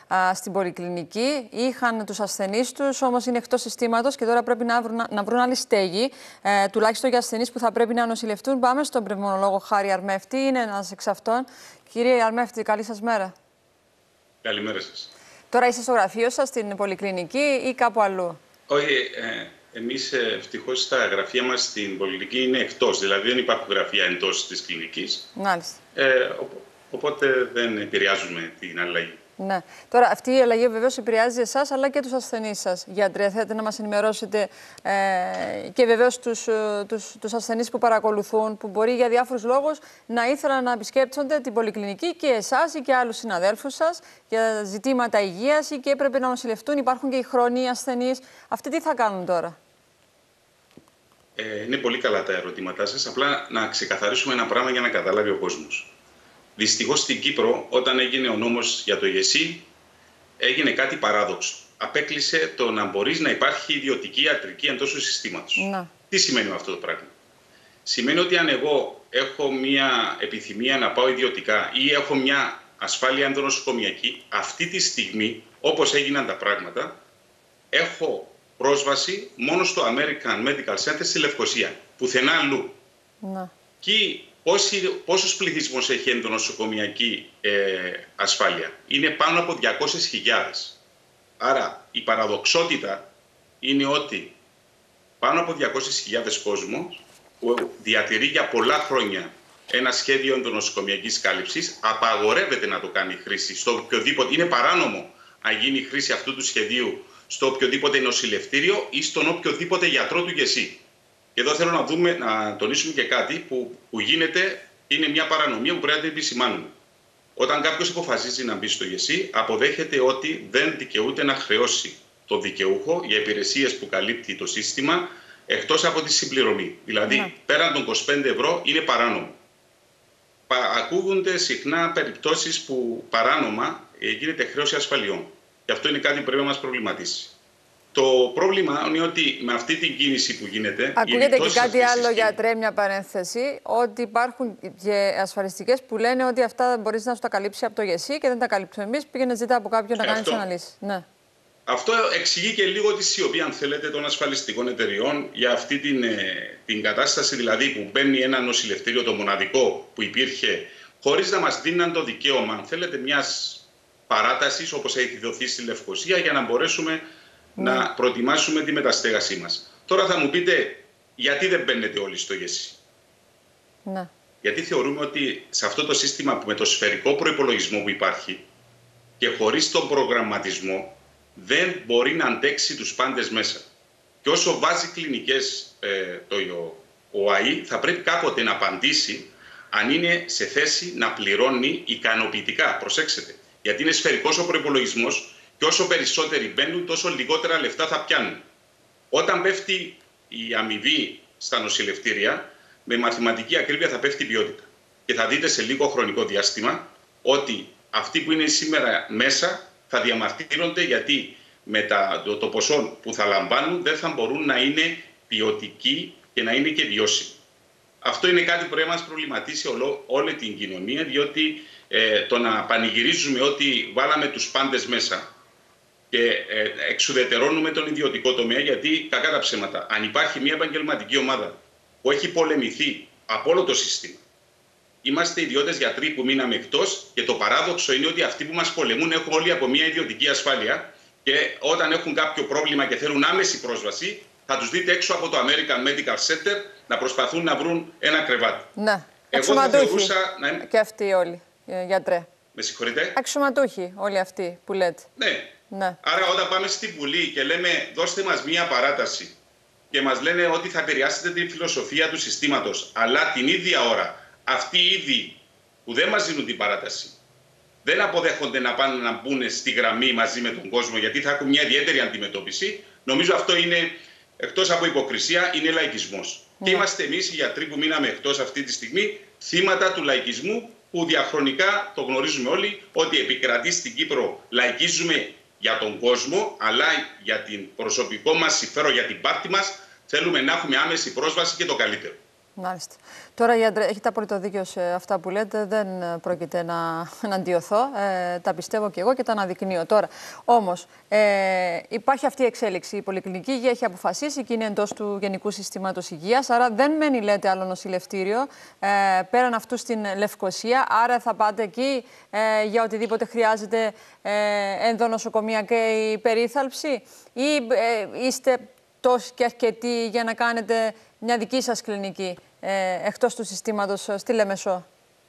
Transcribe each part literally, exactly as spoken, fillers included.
α, στην πολυκλινική. Είχαν τους ασθενείς τους, όμως είναι εκτός συστήματος και τώρα πρέπει να βρουν, να βρουν άλλη στέγη, ε, τουλάχιστον για ασθενείς που θα πρέπει να νοσηλευτούν. Πάμε στον πνευμονολόγο Χάρη Αρμέφτη, είναι ένας εξ αυτών. Κύριε Αρμέφτη, καλή σας μέρα. Καλημέρα σας. Τώρα είστε στο γραφείο σας, στην πολυκλινική ή κάπου αλλού? Όχι, ε, εμείς ευτυχώς στα γραφεία μας στην πολυκλινική είναι εκτός, δηλαδή δεν υπάρχουν γραφεία εντός της κλινικής. Μάλιστα. Ε, οπότε δεν επηρεάζουμε την αλλαγή. Ναι. Τώρα, αυτή η αλλαγή βεβαίως επηρεάζει εσάς αλλά και τους ασθενείς σας. Γιατρέ, θέλετε να μας ενημερώσετε ε, και βεβαίως τους, τους, τους ασθενείς που παρακολουθούν, που μπορεί για διάφορους λόγους να ήθελαν να επισκέπτονται την πολυκλινική και εσάς ή και άλλους συναδέλφους σας για ζητήματα υγείας ή και έπρεπε να νοσηλευτούν. Υπάρχουν και οι χρόνιοι ασθενείς. Αυτοί τι θα κάνουν τώρα? Ε, είναι πολύ καλά τα ερωτήματά σας. Απλά να ξεκαθαρίσουμε ένα πράγμα για να καταλάβει ο κόσμος. Δυστυχώς στην Κύπρο, όταν έγινε ο νόμος για το ΓΕΣΥ, έγινε κάτι παράδοξο. Απέκλεισε το να μπορείς να υπάρχει ιδιωτική ιατρική εντός του συστήματος. Να. Τι σημαίνει αυτό το πράγμα? Σημαίνει ότι αν εγώ έχω μια επιθυμία να πάω ιδιωτικά ή έχω μια ασφάλεια ενδονοσοκομιακή, αυτή τη στιγμή, όπως έγιναν τα πράγματα, έχω πρόσβαση μόνο στο American Medical Center στη Λευκοσία, πουθενά αλλού. Να. Και πόσος πληθυσμός έχει ενδονοσοκομιακή ε, ασφάλεια? Είναι πάνω από διακόσιες χιλιάδες. Άρα η παραδοξότητα είναι ότι πάνω από διακόσιες χιλιάδες κόσμος που διατηρεί για πολλά χρόνια ένα σχέδιο ενδονοσοκομιακής κάλυψης απαγορεύεται να το κάνει χρήση στο οποιοδήποτε. Είναι παράνομο να γίνει χρήση αυτού του σχεδίου στο οποιοδήποτε νοσηλευτήριο ή στον οποιοδήποτε γιατρό του ΓΕΣΥ. Και εδώ θέλω να, δούμε, να τονίσουμε και κάτι που, που γίνεται, είναι μια παρανομία που πρέπει να την επισημάνουμε. Όταν κάποιος αποφασίζει να μπει στο ΓΕΣΥ, αποδέχεται ότι δεν δικαιούται να χρεώσει το δικαιούχο για υπηρεσίες που καλύπτει το σύστημα, εκτός από τη συμπληρωμή. Δηλαδή, ναι. πέραν των είκοσι πέντε ευρώ είναι παράνομο. Ακούγονται συχνά περιπτώσεις που παράνομα γίνεται χρέωση ασφαλιών. Και αυτό είναι κάτι που πρέπει να μας προβληματίσει. Το πρόβλημα είναι ότι με αυτή την κίνηση που γίνεται... Ακούγεται και κάτι άλλο, γιατρέ, μια παρένθεση, ότι υπάρχουν και ασφαλιστικές που λένε ότι αυτά μπορείς να σου τα καλύψει από το ΓΕΣΥ και δεν τα καλύψουμε εμείς, πήγαινε ζητά από κάποιον να κάνει τις αναλύσεις. Ναι. Αυτό εξηγεί και λίγο τη σιωπή, αν θέλετε, των ασφαλιστικών εταιριών για αυτή την, την κατάσταση, δηλαδή που μπαίνει ένα νοσηλευτήριο, το μοναδικό που υπήρχε, χωρίς να μας δίναν το δικαίωμα, αν θέλετε, μιας παράτασης, όπως έχει δοθεί στη Λευκοσία, για να μπορέσουμε να ναι. προετοιμάσουμε τη μεταστέγασή μας. Τώρα θα μου πείτε, γιατί δεν μπαίνετε όλοι στο ΓΕΣΥ? Ναι. Γιατί θεωρούμε ότι σε αυτό το σύστημα με το σφαιρικό προϋπολογισμό που υπάρχει και χωρίς τον προγραμματισμό δεν μπορεί να αντέξει τους πάντες μέσα. Και όσο βάζει κλινικές ε, το ΟΑΗ, θα πρέπει κάποτε να απαντήσει αν είναι σε θέση να πληρώνει ικανοποιητικά. Προσέξτε, γιατί είναι σφαιρικός ο προϋπολογισμός και όσο περισσότεροι μπαίνουν, τόσο λιγότερα λεφτά θα πιάνουν. Όταν πέφτει η αμοιβή στα νοσηλευτήρια, με μαθηματική ακρίβεια θα πέφτει η ποιότητα. Και θα δείτε σε λίγο χρονικό διάστημα ότι αυτοί που είναι σήμερα μέσα θα διαμαρτύρονται, γιατί με τα, το, το ποσό που θα λαμβάνουν δεν θα μπορούν να είναι ποιοτικοί και να είναι και βιώσιμοι. Αυτό είναι κάτι που πρέπει να μας προβληματίσει όλο, όλη την κοινωνία, διότι ε, το να πανηγυρίζουμε ότι βάλαμε τους πάντες μέσα και ε, εξουδετερώνουμε τον ιδιωτικό τομέα, γιατί κακά τα ψέματα, αν υπάρχει μια επαγγελματική ομάδα που έχει πολεμηθεί από όλο το σύστημα, είμαστε ιδιώτες γιατροί που μείναμε εκτός και το παράδοξο είναι ότι αυτοί που μας πολεμούν έχουν όλοι από μια ιδιωτική ασφάλεια και όταν έχουν κάποιο πρόβλημα και θέλουν άμεση πρόσβαση, θα τους δείτε έξω από το American Medical Center να προσπαθούν να βρουν ένα κρεβάτι. Ναι, αξιωματούχοι να είμαι... και αυτοί όλοι, γιατρέ. Με συγχωρείτε. Αξιωματούχοι όλοι αυτοί που λέτε. Ναι. Ναι. Άρα όταν πάμε στη Βουλή και λέμε δώστε μας μία παράταση και μας λένε ότι θα επηρεάσετε τη φιλοσοφία του συστήματος, αλλά την ίδια ώρα αυτοί ήδη που δεν μας δίνουν την παράταση δεν αποδέχονται να πάνε να μπουν στη γραμμή μαζί με τον κόσμο, γιατί θα έχουν μια ιδιαίτερη αντιμετώπιση, νομίζω αυτό είναι, εκτός από υποκρισία, είναι λαϊκισμός. Ναι. Και είμαστε εμείς οι γιατροί που μείναμε εκτός αυτή τη στιγμή θύματα του λαϊκισμού, που διαχρονικά το γνωρίζουμε όλοι ότι επικρατεί στην Κύπρο. Λαϊκίζουμε για τον κόσμο, αλλά για την προσωπικό μας συμφέρον, για την πάρτη μας, θέλουμε να έχουμε άμεση πρόσβαση και το καλύτερο. Μάλιστα. Τώρα, Γιάντρε, έχετε απόλυτο δίκιο σε αυτά που λέτε. Δεν πρόκειται να, να αντιωθώ. Ε, τα πιστεύω και εγώ και τα αναδεικνύω. Τώρα, όμως, ε, υπάρχει αυτή η εξέλιξη. Η Πολυκλινική Υγεία έχει αποφασίσει και είναι εντός του Γενικού Συστήματος Υγείας. Άρα, δεν μένει, λέτε, άλλο νοσηλευτήριο ε, πέραν αυτού στην Λευκοσία. Άρα, θα πάτε εκεί ε, για οτιδήποτε χρειάζεται ε, ενδονοσοκομιακή περίθαλψη, ή ε, είστε τόσοι και αρκετοί για να κάνετε μια δική σας κλινική ε, εκτός του συστήματος στη Λεμεσό?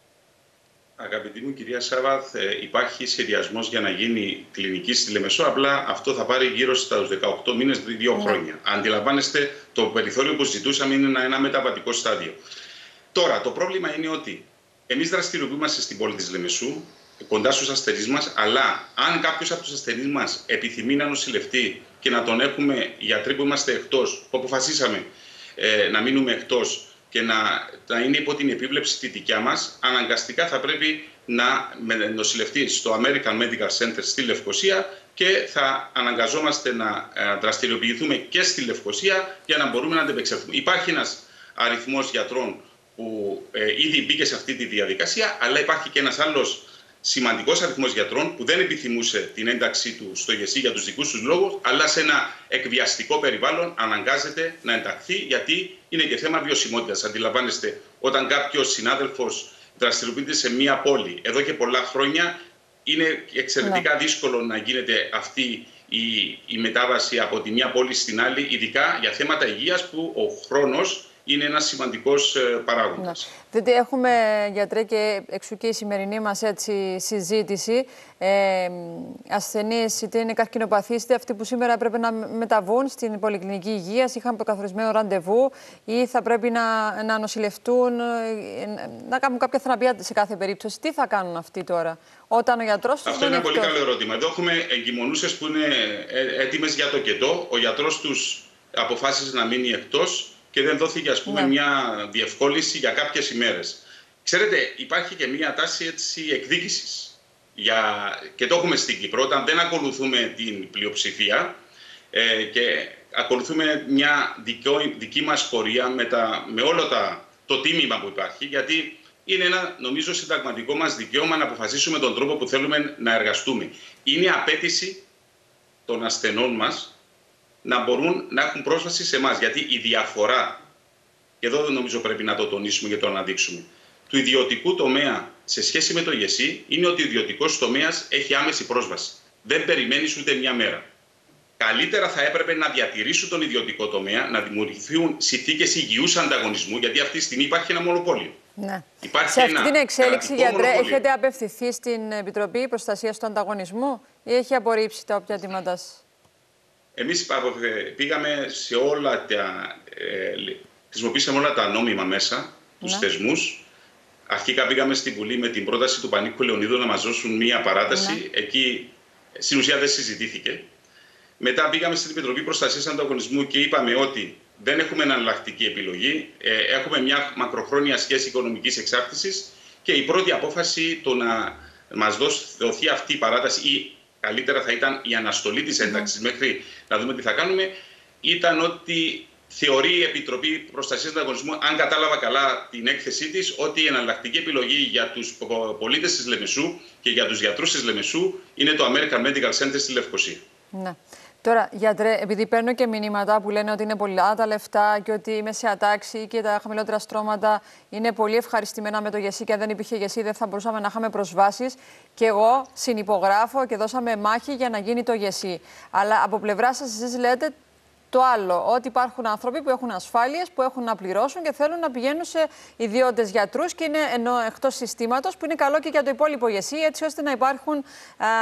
Αγαπητή μου κυρία Σάββαθ, υπάρχει σχεδιασμός για να γίνει κλινική στη Λεμεσό, απλά αυτό θα πάρει γύρω στους δεκαοκτώ μήνες, δύο ναι. χρόνια. Αντιλαμβάνεστε, το περιθώριο που ζητούσαμε είναι ένα, ένα μεταβατικό στάδιο. Τώρα, το πρόβλημα είναι ότι εμείς δραστηριοποιούμαστε στην πόλη της Λεμεσού, κοντά στους ασθενείς μας, αλλά αν κάποιος από τους ασθενείς μας επιθυμεί να νοσηλευτεί και να τον έχουμε γιατροί που είμαστε εκτός, που αποφασίσαμε ε, να μείνουμε εκτός και να, να είναι υπό την επίβλεψη τη δικιά μας, αναγκαστικά θα πρέπει να νοσηλευτεί στο American Medical Center στη Λευκοσία και θα αναγκαζόμαστε να δραστηριοποιηθούμε και στη Λευκοσία για να μπορούμε να αντεπεξέλθουμε. Υπάρχει ένας αριθμός γιατρών που ε, ήδη μπήκε σε αυτή τη διαδικασία, αλλά υπάρχει και ένας άλλος σημαντικός αριθμός γιατρών που δεν επιθυμούσε την ένταξή του στο ΓΕΣΥ για τους δικούς τους λόγους, αλλά σε ένα εκβιαστικό περιβάλλον αναγκάζεται να ενταχθεί, γιατί είναι και θέμα βιωσιμότητας. Αντιλαμβάνεστε, όταν κάποιος συνάδελφος δραστηριοποιείται σε μία πόλη εδώ και πολλά χρόνια, είναι εξαιρετικά ναι. δύσκολο να γίνεται αυτή η, η μετάβαση από τη μία πόλη στην άλλη, ειδικά για θέματα υγείας που ο χρόνος είναι ένας σημαντικός παράγοντας. Ναι. Διότι έχουμε, γιατρέ, και εξού και η σημερινή μας έτσι, συζήτηση, ε, ασθενείς, είτε είναι καρκινοπαθείς, είτε αυτοί που σήμερα πρέπει να μεταβούν στην Πολυκλινική Υγεία, είχαν προκαθορισμένο ραντεβού ή θα πρέπει να, να νοσηλευτούν, να κάνουν κάποια θεραπεία σε κάθε περίπτωση. Τι θα κάνουν αυτοί τώρα, όταν ο γιατρός τους Αυτό είναι ένα εκτός? πολύ καλό ερώτημα. Εδώ έχουμε εγκυμονούσες που είναι έτοιμες για το κετό. Ο γιατρός τους αποφάσισε να μείνει εκτός και δεν δόθηκε, ας πούμε, ναι. μια διευκόλυνση για κάποιες ημέρες. Ξέρετε, υπάρχει και μια τάση έτσι εκδίκησης. Για... Και το έχουμε στην Κύπρο, όταν δεν ακολουθούμε την πλειοψηφία ε, και ακολουθούμε μια δικό, δική μας πορεία με, τα, με όλο τα, το τίμημα που υπάρχει, γιατί είναι ένα, νομίζω, συνταγματικό μας δικαίωμα να αποφασίσουμε τον τρόπο που θέλουμε να εργαστούμε. Είναι απέτηση των ασθενών μας να μπορούν να έχουν πρόσβαση σε εμάς. Γιατί η διαφορά, και εδώ νομίζω πρέπει να το τονίσουμε και το αναδείξουμε, του ιδιωτικού τομέα σε σχέση με το ΓΕΣΥ είναι ότι ο ιδιωτικός τομέας έχει άμεση πρόσβαση. Δεν περιμένεις ούτε μια μέρα. Καλύτερα θα έπρεπε να διατηρήσουν τον ιδιωτικό τομέα, να δημιουργηθούν συνθήκες υγιούς ανταγωνισμού, γιατί αυτή τη στιγμή υπάρχει ένα μονοπόλιο. Ναι. Υπάρχει σε αυτή ένα την εξέλιξη, γιατρέ, έχετε απευθυνθεί απευθυνθεί στην Επιτροπή Προστασίας του Ανταγωνισμού ή έχει απορρίψει τα όποια αιτήματά σας? Εμείς πήγαμε σε όλα τα, ε, χρησιμοποίησαμε όλα τα νόμιμα μέσα, τους ναι. θεσμούς. Αρχικά πήγαμε στη Βουλή με την πρόταση του Πανίκου Λεωνίδου να μας δώσουν μία παράταση. Ναι. Εκεί στην ουσία δεν συζητήθηκε. Μετά πήγαμε στην Επιτροπή Προστασίας Ανταγωνισμού και είπαμε ότι δεν έχουμε εναλλακτική επιλογή. Ε, έχουμε μια μακροχρόνια σχέση οικονομικής εξάρτησης και η πρώτη απόφαση το να μας δοθεί αυτή η παράταση, ή καλύτερα θα ήταν η αναστολή της ένταξης mm. μέχρι να δούμε τι θα κάνουμε, ήταν ότι θεωρεί η Επιτροπή Προστασίας Ανταγωνισμού, αν κατάλαβα καλά την έκθεσή της, ότι η εναλλακτική επιλογή για τους πολίτες της Λεμεσού και για τους γιατρούς της Λεμεσού είναι το American Medical Center στη Λευκοσία. Ναι. Τώρα, γιατρέ, επειδή παίρνω και μηνύματα που λένε ότι είναι πολλά τα λεφτά και ότι η μεσαία τάξη και τα χαμηλότερα στρώματα είναι πολύ ευχαριστημένα με το ΓΕΣΥ και αν δεν υπήρχε ΓΕΣΥ δεν θα μπορούσαμε να είχαμε προσβάσεις. Και εγώ συνυπογράφω και δώσαμε μάχη για να γίνει το ΓΕΣΥ. Αλλά από πλευρά σας, εσείς λέτε το άλλο, ότι υπάρχουν άνθρωποι που έχουν ασφάλειες, που έχουν να πληρώσουν και θέλουν να πηγαίνουν σε ιδιώτες γιατρούς και είναι ενώ εκτός συστήματος, που είναι καλό και για το υπόλοιπο ΓΕΣΥ, έτσι ώστε να υπάρχουν α,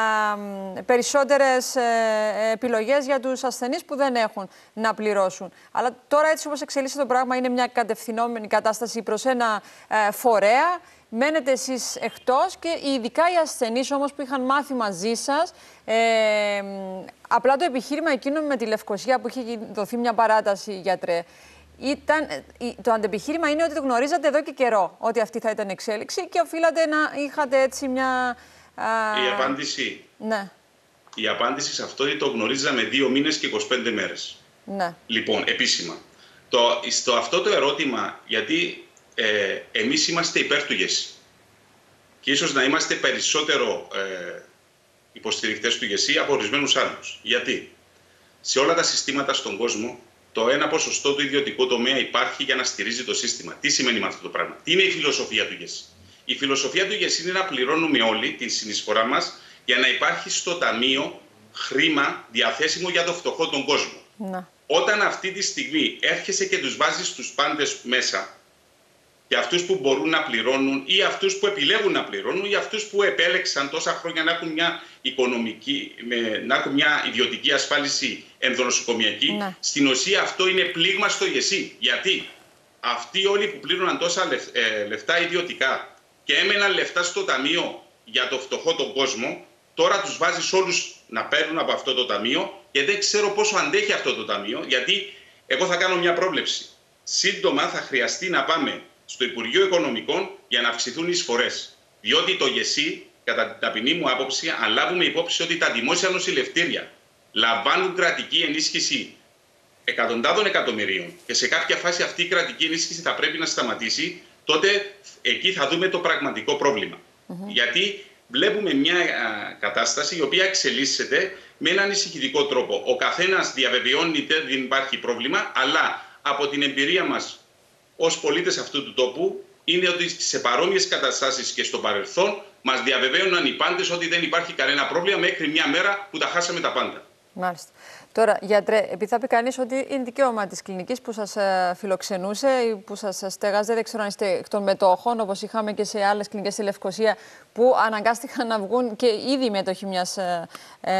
περισσότερες ε, επιλογές για τους ασθενείς που δεν έχουν να πληρώσουν. Αλλά τώρα, έτσι όπως εξελίσσεται το πράγμα, είναι μια κατευθυνόμενη κατάσταση προς ένα ε, φορέα. Μένετε εσείς εκτός και ειδικά οι ασθενείς όμως που είχαν μάθει μαζί σας, ε, απλά το επιχείρημα εκείνο με τη Λευκοσία που είχε δοθεί μια παράταση, γιατρέ, ήταν, το αντεπιχείρημα είναι ότι το γνωρίζατε εδώ και καιρό, ότι αυτή θα ήταν εξέλιξη και οφείλατε να είχατε έτσι μια... Α... Η απάντηση, ναι. η απάντηση σε αυτό είναι το γνωρίζαμε δύο μήνες και είκοσι πέντε μέρες. Ναι. Λοιπόν, επίσημα. Το, στο αυτό το ερώτημα, γιατί ε, εμείς είμαστε υπέρ του ΓΕΣΥ και ίσως να είμαστε περισσότερο ε, υποστηρικτές του ΓΕΣΥ από ορισμένους άλλους. Γιατί σε όλα τα συστήματα στον κόσμο το ένα ποσοστό του ιδιωτικού τομέα υπάρχει για να στηρίζει το σύστημα. Τι σημαίνει με αυτό το πράγμα? Τι είναι η φιλοσοφία του ΓΕΣΥ? Η φιλοσοφία του ΓΕΣΥ είναι να πληρώνουμε όλοι την συνεισφορά μας για να υπάρχει στο ταμείο χρήμα διαθέσιμο για το φτωχό τον κόσμο. Να. Όταν αυτή τη στιγμή έρχεσαι και τους βάζεις τους πάντες μέσα, και αυτούς που μπορούν να πληρώνουν ή αυτούς που επιλέγουν να πληρώνουν ή αυτούς που επέλεξαν τόσα χρόνια να έχουν μια οικονομική, να έχουν μια ιδιωτική ασφάλιση ενδονοσοκομιακή, ναι. Στην ουσία αυτό είναι πλήγμα στο ΓΕΣΥ. Γιατί αυτοί όλοι που πλήρωναν τόσα λεφτά ιδιωτικά και έμεναν λεφτά στο ταμείο για το φτωχό τον κόσμο, τώρα τους βάζεις όλους να παίρνουν από αυτό το ταμείο και δεν ξέρω πόσο αντέχει αυτό το ταμείο, γιατί εγώ θα κάνω μια πρόβλεψη. Σύντομα θα χρειαστεί να πάμε στο Υπουργείο Οικονομικών για να αυξηθούν οι εισφορές. Διότι το ΓΕΣΥ, κατά την ταπεινή μου άποψη, αν λάβουμε υπόψη ότι τα δημόσια νοσηλευτήρια λαμβάνουν κρατική ενίσχυση εκατοντάδων εκατομμυρίων και σε κάποια φάση αυτή η κρατική ενίσχυση θα πρέπει να σταματήσει, τότε εκεί θα δούμε το πραγματικό πρόβλημα. Mm-hmm. Γιατί βλέπουμε μια α, κατάσταση η οποία εξελίσσεται με έναν ανησυχητικό τρόπο. Ο καθένας διαβεβαιώνει ότι δεν υπάρχει πρόβλημα, αλλά από την εμπειρία μας ως πολίτες αυτού του τόπου είναι ότι σε παρόμοιες καταστάσεις και στο παρελθόν μας διαβεβαίωναν οι πάντες ότι δεν υπάρχει κανένα πρόβλημα μέχρι μια μέρα που τα χάσαμε τα πάντα. Μάλιστα. Τώρα, γιατρέ, επειδή θα πει κανείς ότι είναι δικαίωμα της κλινικής που σας φιλοξενούσε ή που σας στέγαζε, δεν ξέρω αν είστε εκ των μετόχων, όπως είχαμε και σε άλλες κλινικές στη Λευκοσία, που αναγκάστηκαν να βγουν και ήδη μέτοχοι μιας ε,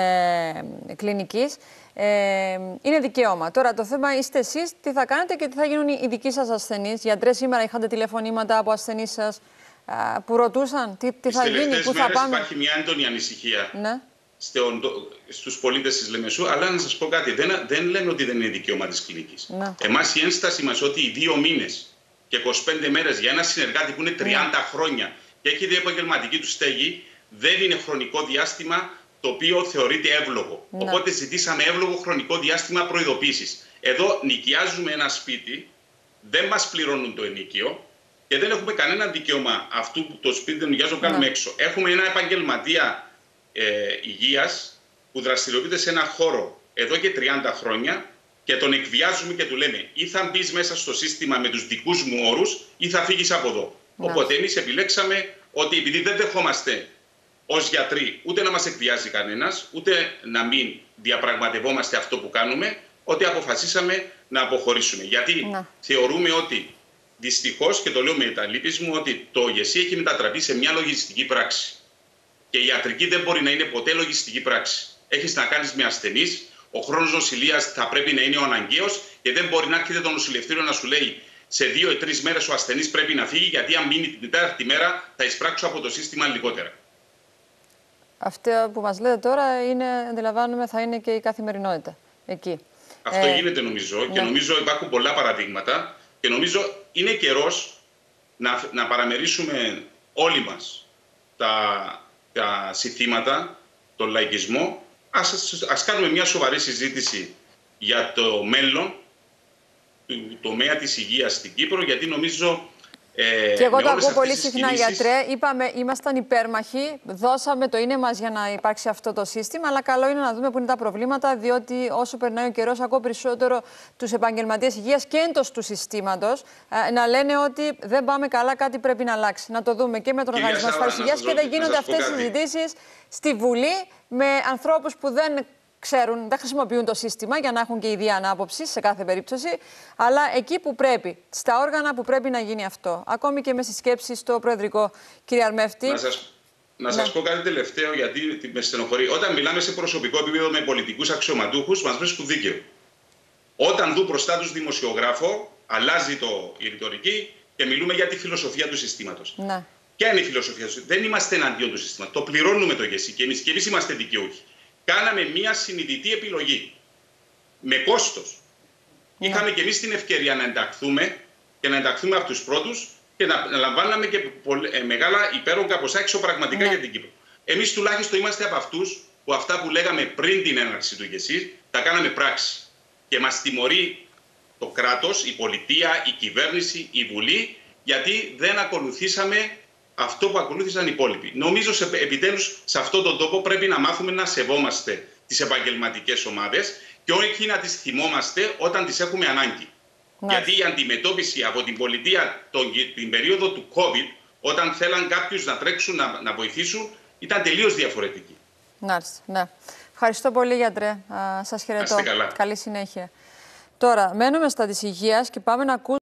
ε, κλινικής. Ε, είναι δικαίωμα. Τώρα, το θέμα είστε εσείς, τι θα κάνετε και τι θα γίνουν οι δικοί σας ασθενείς. Γιατρέ, σήμερα είχατε τηλεφωνήματα από ασθενείς σας α, που ρωτούσαν τι, τι θα γίνει, πού θα πάμε. Υπάρχει μια έντονη ανησυχία. Ναι. Στους πολίτες της Λεμεσού, αλλά να σας πω κάτι, δεν, δεν λέμε ότι δεν είναι δικαίωμα της κλινικής. Ναι. Εμάς η ένσταση μας ότι οι δύο μήνες και είκοσι πέντε μέρες για ένα συνεργάτη που είναι τριάντα ναι. χρόνια και έχει δει επαγγελματική του στέγη, δεν είναι χρονικό διάστημα το οποίο θεωρείται εύλογο. Ναι. Οπότε ζητήσαμε εύλογο χρονικό διάστημα προειδοποίησης. Εδώ νοικιάζουμε ένα σπίτι, δεν μας πληρώνουν το ενοίκιο και δεν έχουμε κανένα δικαίωμα αυτού που το σπίτι δεν νοικιάζουμε, κάνουμε ναι. έξω. Έχουμε ένα επαγγελματία Ε, υγείας που δραστηριοποιείται σε ένα χώρο εδώ και τριάντα χρόνια και τον εκβιάζουμε και του λέμε ή θα μπεις μέσα στο σύστημα με τους δικούς μου όρους ή θα φύγεις από εδώ. Να. Οπότε εμείς επιλέξαμε ότι επειδή δεν δεχόμαστε ως γιατροί ούτε να μας εκβιάζει κανένας, ούτε να μην διαπραγματευόμαστε αυτό που κάνουμε, ότι αποφασίσαμε να αποχωρήσουμε. Γιατί να. θεωρούμε ότι δυστυχώς, και το λέω με τα λύπης μου, ότι το ΓΕΣΥ έχει μετατραπεί σε μια λογιστική πράξη. Και η ιατρική δεν μπορεί να είναι ποτέ λογιστική πράξη. Έχεις να κάνεις με ασθενείς, ο χρόνος νοσηλείας θα πρέπει να είναι ο αναγκαίος και δεν μπορεί να έρχεται το νοσηλευτήριο να σου λέει σε δύο ή τρεις μέρες ο ασθενής πρέπει να φύγει, γιατί αν μείνει την τέταρτη μέρα θα εισπράξω από το σύστημα λιγότερα. Αυτό που μας λέτε τώρα είναι, αντιλαμβάνομαι, θα είναι και η καθημερινότητα εκεί. Αυτό ε, γίνεται νομίζω ναι. και νομίζω υπάρχουν πολλά παραδείγματα και νομίζω είναι καιρός να, να παραμερίσουμε όλοι μας τα. τα συνθήματα, τον λαϊκισμό, ας, ας κάνουμε μια σοβαρή συζήτηση για το μέλλον του τομέα της υγείας στην Κύπρο, γιατί νομίζω... Ε, και εγώ το ακούω πολύ συχνά, κινήσεις... γιατρέ. Είπαμε, ήμασταν υπέρμαχοι, δώσαμε το είναι μας για να υπάρξει αυτό το σύστημα, αλλά καλό είναι να δούμε πού είναι τα προβλήματα, διότι όσο περνάει ο καιρός, ακούω περισσότερο τους επαγγελματίες υγείας και εντός του συστήματος ε, να λένε ότι δεν πάμε καλά, κάτι πρέπει να αλλάξει. Να το δούμε και με τον Κυρία Οργανισμό Ασφάλισης Υγείας και δεν γίνονται αυτές οι συζητήσεις στη Βουλή με ανθρώπους που δεν ξέρουν, δεν χρησιμοποιούν το σύστημα για να έχουν και ιδία ανάποψη σε κάθε περίπτωση, αλλά εκεί που πρέπει, στα όργανα που πρέπει να γίνει αυτό. Ακόμη και με στις σκέψεις στο Προεδρικό, κύριε Αρμεύτη. Να σας, να σας ναι. πω κάτι τελευταίο, γιατί με στενοχωρεί. Όταν μιλάμε σε προσωπικό επίπεδο με πολιτικούς αξιωματούχους, μας βρίσκουν δίκαιο. Όταν δουν μπροστά τους δημοσιογράφο, αλλάζει το, η ρητορική και μιλούμε για τη φιλοσοφία του συστήματος. Ναι. Ποια είναι η φιλοσοφία του συστήματος? Δεν είμαστε εναντίον του συστήματος. Το πληρώνουμε το ΓΕΣΥ και εμείς, και εμείς είμαστε δικαιούχοι. Κάναμε μια συνειδητή επιλογή. Με κόστος. Ναι. Είχαμε και εμείς την ευκαιρία να ενταχθούμε και να ενταχθούμε από τους πρώτους και να, να λαμβάναμε και πολύ, ε, μεγάλα υπέρογκα ποσά εξωπραγματικά ναι. για την Κύπρο. Εμείς τουλάχιστον είμαστε από αυτούς που αυτά που λέγαμε πριν την έναρξη του ΓΕΣΥ τα κάναμε πράξη. Και μας τιμωρεί το κράτος, η πολιτεία, η κυβέρνηση, η Βουλή, γιατί δεν ακολουθήσαμε αυτό που ακολούθησαν οι υπόλοιποι. Νομίζω σε, επιτέλους σε αυτόν τον τόπο πρέπει να μάθουμε να σεβόμαστε τις επαγγελματικές ομάδες και όχι να τις θυμόμαστε όταν τις έχουμε ανάγκη. Ναι. Γιατί η αντιμετώπιση από την πολιτεία τον, την περίοδο του COVID, όταν θέλαν κάποιους να τρέξουν να, να βοηθήσουν, ήταν τελείως διαφορετική. Ναι, ναι. Ευχαριστώ πολύ, γιατρέ. Σας χαιρετώ. Άστε καλά. Καλή συνέχεια. Τώρα, μένουμε στα της υγείας και πάμε να ακούσουμε